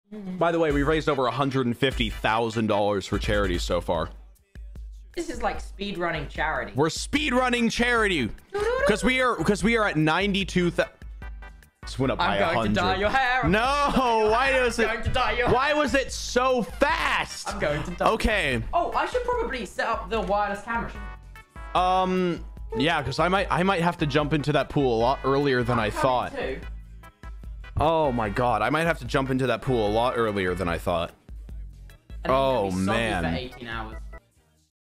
By the way, we raised over $150,000 for charity so far. This is like speed running charity. We're speed running charity because we are at 92,000. This went up by 100. I'm going to dye your hair. No, why was it? I'm going to dye your hair. Why was it so fast? I'm going to dye. Okay. Oh, I should probably set up the wireless camera. Yeah, because I might have to jump into that pool a lot earlier than I thought. Too. Oh my god, I might have to jump into that pool a lot earlier than I thought. And oh then be soggy man. for 18 hours.